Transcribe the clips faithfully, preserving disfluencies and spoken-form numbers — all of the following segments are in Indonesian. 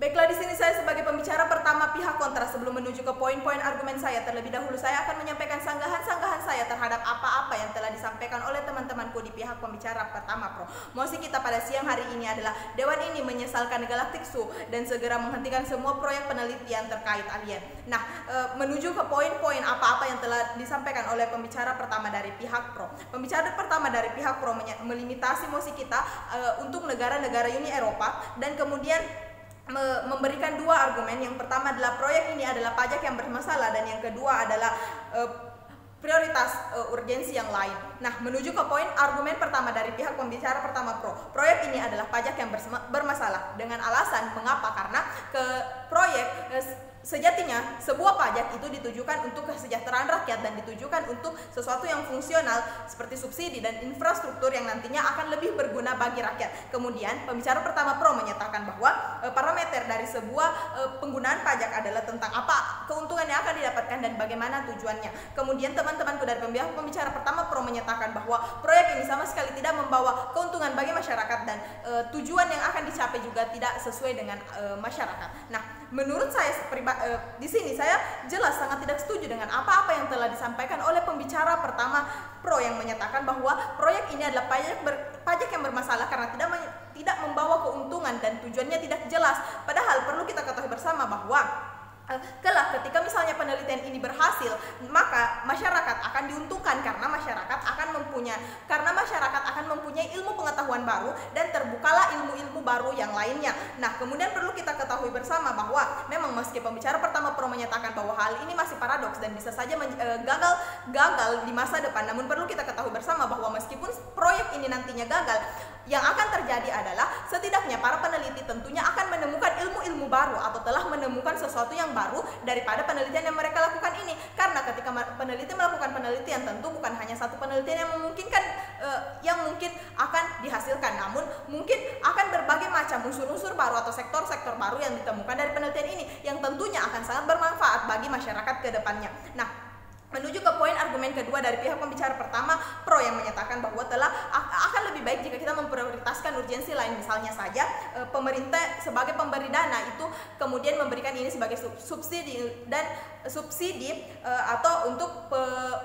Baiklah, di sini saya sebagai pembicara pertama pihak kontra. Sebelum menuju ke poin-poin argumen saya, terlebih dahulu saya akan menyampaikan sanggahan-sanggahan saya terhadap apa-apa yang telah disampaikan oleh teman-temanku di pihak pembicara pertama pro. Mosi kita pada siang hari ini adalah Dewan ini menyesalkan Galactic Zoo dan segera menghentikan semua proyek penelitian terkait alien. Nah, e, menuju ke poin-poin apa-apa yang telah disampaikan oleh pembicara pertama dari pihak pro. Pembicara pertama dari pihak pro melimitasi mosi kita e, untuk negara-negara Uni Eropa dan kemudian memberikan dua argumen. Yang pertama adalah proyek ini adalah pajak yang bermasalah dan yang kedua adalah uh, prioritas uh, urgensi yang lain. Nah, menuju ke poin argumen pertama dari pihak pembicara pertama pro. Proyek ini adalah pajak yang bermasalah dengan alasan mengapa? Karena ke proyek uh, sejatinya sebuah pajak itu ditujukan untuk kesejahteraan rakyat dan ditujukan untuk sesuatu yang fungsional seperti subsidi dan infrastruktur yang nantinya akan lebih berguna bagi rakyat. Kemudian pembicara pertama pro menyatakan bahwa e, parameter dari sebuah e, penggunaan pajak adalah tentang apa keuntungan yang akan didapatkan dan bagaimana tujuannya. Kemudian teman-temanku dari pembicara pertama pro menyatakan bahwa proyek ini sama sekali tidak membawa keuntungan bagi masyarakat dan e, tujuan yang akan dicapai juga tidak sesuai dengan e, masyarakat. Nah, menurut saya pribadi Uh, di sini saya jelas sangat tidak setuju dengan apa-apa yang telah disampaikan oleh pembicara pertama pro yang menyatakan bahwa proyek ini adalah pajak ber, pajak yang bermasalah karena tidak tidak membawa keuntungan dan tujuannya tidak jelas. Padahal perlu kita ketahui bersama bahwa uh, kelak ketika misalnya penelitian ini berhasil, maka masyarakat akan diuntungkan karena masyarakat akan mempunyai karena masyarakat akan mempunyai ilmu pengetahuan baru dan terbukalah ilmu-ilmu baru yang lainnya. Nah, kemudian perlu kita ketahui bersama bahwa memang meski pembicara pertama pro menyatakan bahwa hal ini masih paradoks dan bisa saja e, gagal gagal di masa depan, namun perlu kita ketahui bersama bahwa meskipun proyek ini nantinya gagal, yang akan terjadi adalah setidaknya para peneliti tentunya akan menemukan ilmu-ilmu baru atau telah menemukan sesuatu yang baru daripada penelitian yang mereka lakukan ini. Karena ketika peneliti melakukan penelitian, tentu bukan hanya satu penelitian yang memungkinkan uh, yang mungkin akan dihasilkan, namun mungkin akan berbagai macam unsur-unsur baru atau sektor-sektor baru yang ditemukan dari penelitian ini yang tentunya akan sangat bermanfaat bagi masyarakat ke depannya. Nah, menuju ke poin argumen kedua dari pihak pembicara pertama pro yang menyatakan bahwa telah akan lebih baik jika kita memprioritaskan urgensi lain, misalnya saja e, pemerintah sebagai pemberi dana itu kemudian memberikan ini sebagai subsidi dan subsidi e, atau untuk pe,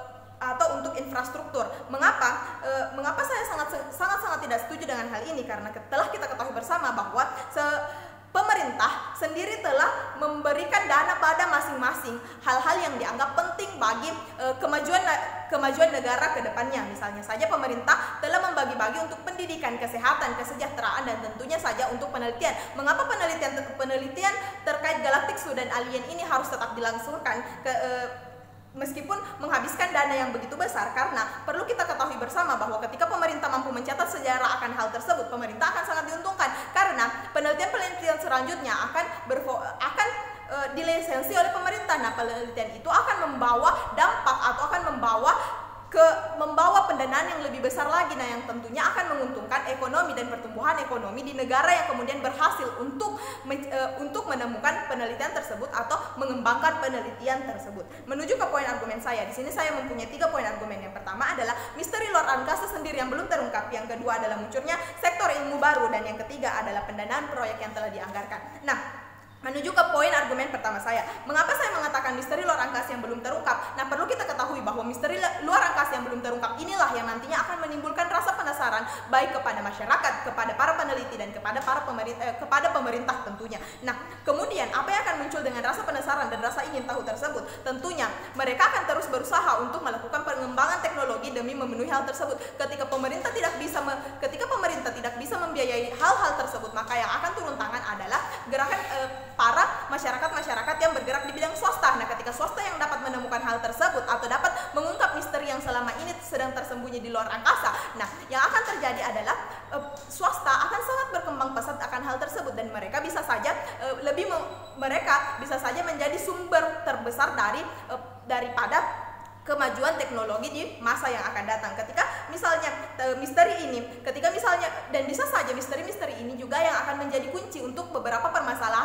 atau untuk infrastruktur. Mengapa? E, mengapa saya sangat sangat sangat tidak setuju dengan hal ini? Karena telah kita ketahui bersama bahwa se pemerintah sendiri telah memberikan dana pada masing-masing hal-hal yang dianggap penting bagi e, kemajuan kemajuan negara ke depannya. Misalnya saja pemerintah telah membagi-bagi untuk pendidikan, kesehatan, kesejahteraan dan tentunya saja untuk penelitian. Mengapa penelitian penelitian terkait Galactic Zoo dan alien ini harus tetap dilangsungkan ke e, meskipun menghabiskan dana yang begitu besar? Karena perlu kita ketahui bersama bahwa ketika pemerintah mampu mencatat sejarah akan hal tersebut, pemerintah akan sangat diuntungkan karena penelitian-penelitian selanjutnya akan berfo akan e, dilisensi oleh pemerintah. Nah, penelitian itu akan membawa dampak atau akan membawa ke membawa pendanaan yang lebih besar lagi, nah yang tentunya akan menguntungkan ekonomi dan pertumbuhan ekonomi di negara yang kemudian berhasil untuk men, e, untuk menemukan penelitian tersebut atau mengembangkan penelitian tersebut. Menuju ke poin argumen saya, di sini saya mempunyai tiga poin argumen. Yang pertama adalah misteri luar angkasa sendiri yang belum terungkap, yang kedua adalah munculnya sektor ilmu baru, dan yang ketiga adalah pendanaan proyek yang telah dianggarkan. Nah, menuju ke poin argumen pertama saya, mengapa saya mengatakan misteri luar angkasa yang belum terungkap? Nah, perlu kita ketahui bahwa misteri luar angkasa yang belum terungkap inilah yang nantinya akan menimbulkan rasa penasaran baik kepada masyarakat, kepada para peneliti dan kepada para pemerintah, eh, kepada pemerintah tentunya. Nah, kemudian apa yang akan muncul dengan rasa penasaran dan rasa ingin tahu tersebut? Tentunya mereka akan terus berusaha untuk melakukan pengembangan teknologi demi memenuhi hal tersebut. Ketika pemerintah tidak bisa me, ketika pemerintah tidak bisa membiayai hal-hal tersebut, maka yang akan turun tangan adalah gerakan eh, para masyarakat-masyarakat yang bergerak di bidang swasta. Nah, ketika swasta yang dapat menemukan hal tersebut atau dapat mengungkap misteri yang selama ini sedang tersembunyi di luar angkasa, nah yang akan terjadi adalah e, swasta akan sangat berkembang pesat akan hal tersebut dan mereka bisa saja e, lebih mereka bisa saja menjadi sumber terbesar dari e, daripada kemajuan teknologi di masa yang akan datang. Ketika misalnya e, misteri ini, ketika misalnya dan bisa saja misteri-misteri ini juga yang akan menjadi kunci untuk beberapa permasalahan di bumi.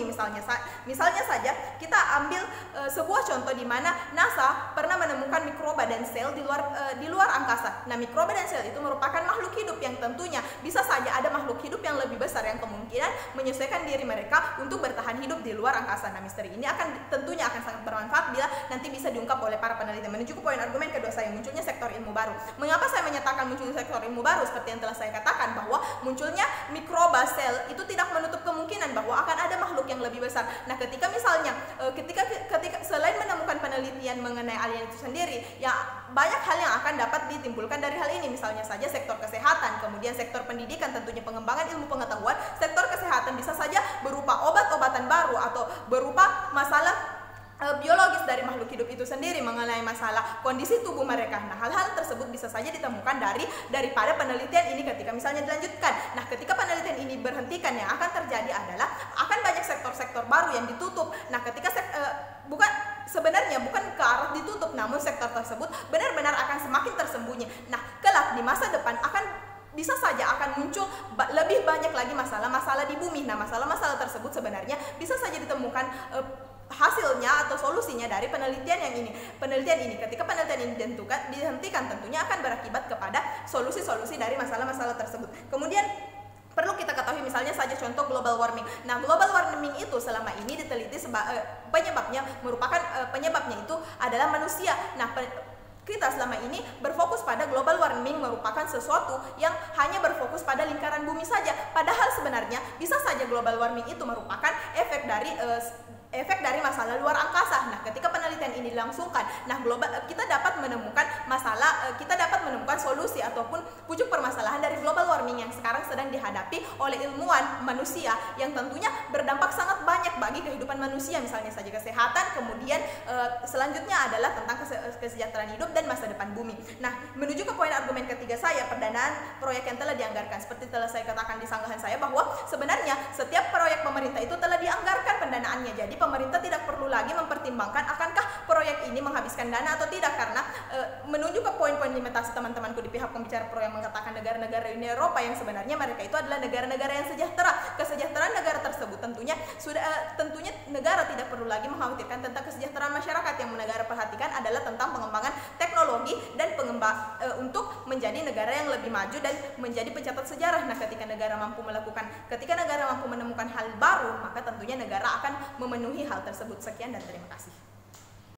bumi misalnya. Misalnya saja kita ambil uh, sebuah contoh di mana NASA pernah menemukan mikroba dan sel di luar uh, di luar angkasa. Nah, mikroba dan sel itu merupakan makhluk hidup yang tentunya bisa saja ada makhluk hidup yang lebih besar yang kemungkinan menyesuaikan diri mereka untuk bertahan hidup di luar angkasa. Nah, misteri ini akan tentunya akan sangat bermanfaat bila nanti bisa diungkap oleh para peneliti. Menuju ke poin argumen kedua saya, munculnya sektor ilmu baru. Mengapa saya menyatakan munculnya sektor ilmu baru? Seperti yang telah saya katakan, bahwa munculnya mikroba sel itu tidak menutup kemungkinan bahwa akan ada makhluk yang lebih besar. Nah, ketika misalnya ketika ketika selain menemukan penelitian mengenai alien itu sendiri, ya banyak hal yang akan dapat ditimbulkan dari hal ini. Misalnya saja sektor kesehatan, kemudian sektor pendidikan, tentunya pengembangan ilmu pengetahuan. Sektor kesehatan bisa saja berupa obat-obatan baru atau berupa masalah biologis dari makhluk hidup itu sendiri mengenai masalah kondisi tubuh mereka. Nah, hal-hal tersebut bisa saja ditemukan dari daripada penelitian ini ketika misalnya dilanjutkan. Nah, ketika penelitian ini berhentikan, yang akan terjadi adalah akan banyak sektor-sektor baru yang ditutup. Nah, ketika sek, uh, bukan sebenarnya bukan ke arah ditutup, namun sektor tersebut benar-benar akan semakin tersembunyi. Nah, kelak di masa depan akan bisa saja akan muncul lebih banyak lagi masalah-masalah di bumi. Nah, masalah-masalah tersebut sebenarnya bisa saja ditemukan uh, hasilnya atau solusinya dari penelitian yang ini. Penelitian ini, ketika penelitian ini ditentukan, dihentikan, tentunya akan berakibat kepada solusi-solusi dari masalah-masalah tersebut. Kemudian perlu kita ketahui misalnya saja contoh global warming. Nah, global warming itu selama ini diteliti seba, eh, penyebabnya merupakan eh, penyebabnya itu adalah manusia. Nah, kita selama ini berfokus pada global warming merupakan sesuatu yang hanya berfokus pada lingkaran bumi saja. Padahal sebenarnya bisa saja global warming itu merupakan efek dari uh, efek dari masalah luar angkasa. Nah, ketika penelitian ini dilangsungkan, nah global kita dapat menemukan masalah, kita dapat menemukan solusi ataupun pucuk permasalahan dari global warming yang sekarang sedang dihadapi oleh ilmuwan manusia yang tentunya berdampak sangat banyak bagi kehidupan manusia, misalnya saja kesehatan, kemudian e, selanjutnya adalah tentang kesejahteraan hidup dan masa depan bumi. Nah, menuju ke poin argumen ketiga saya, pendanaan proyek yang telah dianggarkan. Seperti telah saya katakan di sanggahan saya bahwa sebenarnya setiap proyek pemerintah itu telah dianggarkan pendanaannya. Jadi pemerintah tidak perlu lagi mempertimbangkan akankah proyek ini menghabiskan dana atau tidak, karena e, menuju ke poin-poin limitasi teman-temanku di pihak pembicara proyek mengatakan negara-negara Uni Eropa yang sebenarnya mereka itu adalah negara-negara yang sejahtera. Kesejahteraan negara tersebut tentunya sudah e, tentunya negara tidak perlu lagi mengkhawatirkan tentang kesejahteraan masyarakat. Yang negara perhatikan adalah tentang pengembangan teknologi dan pengembang e, untuk menjadi negara yang lebih maju dan menjadi pencatat sejarah. Nah, ketika negara mampu melakukan ketika negara mampu menemukan hal baru, maka tentunya negara akan memenuhi hal tersebut. Sekian dan terima kasih.